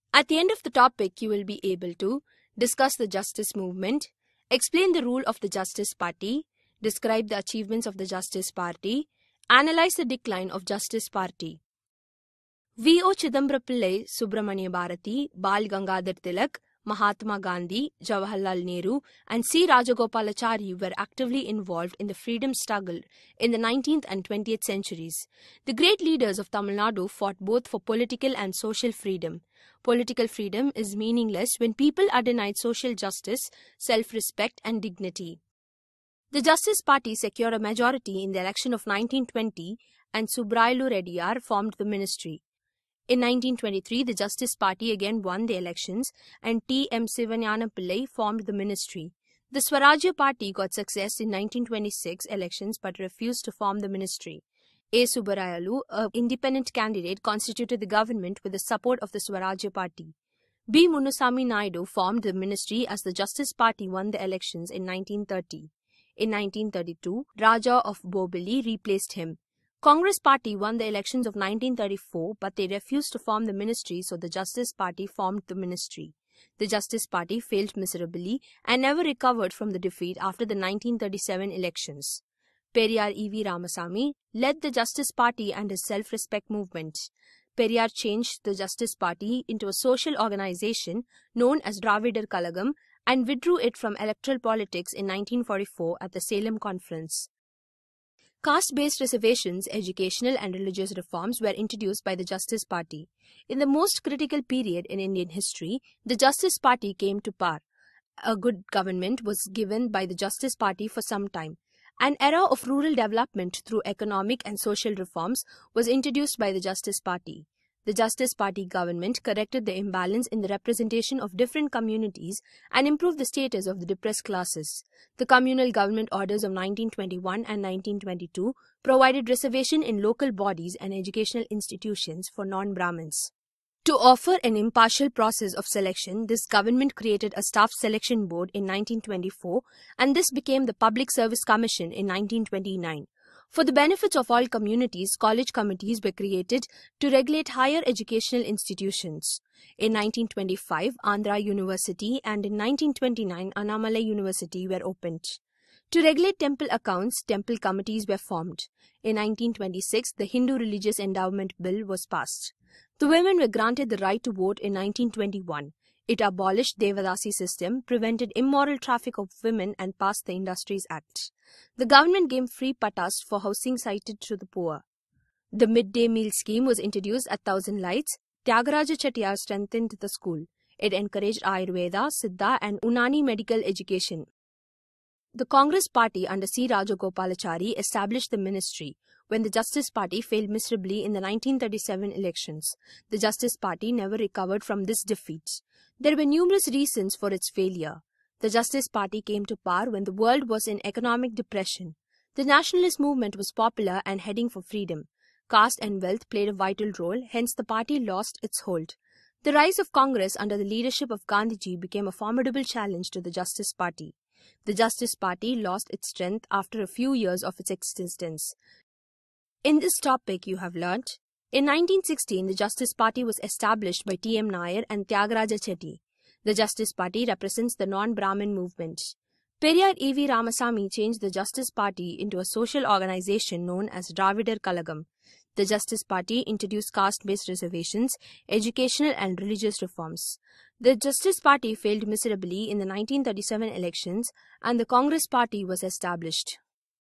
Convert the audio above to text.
At the end of the topic, you will be able to discuss the justice movement, explain the rule of the Justice Party, describe the achievements of the Justice Party, analyze the decline of Justice Party. V.O. Chidambarapillai, Subramania Bharati, Bal Gangadhar Tilak, Mahatma Gandhi, Jawaharlal Nehru, and C. Rajagopalachari were actively involved in the freedom struggle in the 19th and 20th centuries. The great leaders of Tamil Nadu fought both for political and social freedom. Political freedom is meaningless when people are denied social justice, self-respect, and dignity. The Justice Party secured a majority in the election of 1920 and Subrailu Reddiyar formed the ministry. In 1923, the Justice Party again won the elections and T. M. Sivanyana Pillai formed the ministry. The Swarajya Party got success in 1926 elections but refused to form the ministry. A. Subbarayalu, an independent candidate, constituted the government with the support of the Swarajya Party. B. Munnusamy Naidu formed the ministry as the Justice Party won the elections in 1930. In 1932, Raja of Bobili replaced him. Congress Party won the elections of 1934, but they refused to form the ministry, so the Justice Party formed the ministry. The Justice Party failed miserably and never recovered from the defeat after the 1937 elections. Periyar E.V. Ramasamy led the Justice Party and his self-respect movement. Periyar changed the Justice Party into a social organization known as Dravidar Kalagam and withdrew it from electoral politics in 1944 at the Salem Conference. Caste-based reservations, educational and religious reforms were introduced by the Justice Party. In the most critical period in Indian history, the Justice Party came to power. A good government was given by the Justice Party for some time. An era of rural development through economic and social reforms was introduced by the Justice Party. The Justice Party government corrected the imbalance in the representation of different communities and improved the status of the depressed classes. The communal government orders of 1921 and 1922 provided reservation in local bodies and educational institutions for non-Brahmins. To offer an impartial process of selection, this government created a staff selection board in 1924 and this became the Public Service Commission in 1929. For the benefits of all communities, college committees were created to regulate higher educational institutions. In 1925, Andhra University and in 1929, Annamalai University were opened. To regulate temple accounts, temple committees were formed. In 1926, the Hindu Religious Endowment Bill was passed. The women were granted the right to vote in 1921. It abolished Devadasi system, prevented immoral traffic of women and passed the Industries Act. The government gave free pattas for housing sited to the poor. The midday meal scheme was introduced at 1,000 Lights. Tyagaraja Chettiar strengthened the school. It encouraged Ayurveda, Siddha and Unani medical education. The Congress Party under C. Rajagopalachari established the ministry. When the Justice Party failed miserably in the 1937 elections, the Justice Party never recovered from this defeat. There were numerous reasons for its failure. The Justice Party came to power when the world was in economic depression. The nationalist movement was popular and heading for freedom. Caste and wealth played a vital role, hence the party lost its hold. The rise of Congress under the leadership of Gandhiji became a formidable challenge to the Justice Party. The Justice Party lost its strength after a few years of its existence. In this topic, you have learnt, in 1916, the Justice Party was established by T. M. Nair and Tyagaraja Chetty. The Justice Party represents the non-Brahmin movement. Periyar E.V. Ramasamy changed the Justice Party into a social organization known as Dravidar Kalagam. The Justice Party introduced caste-based reservations, educational and religious reforms. The Justice Party failed miserably in the 1937 elections and the Congress Party was established.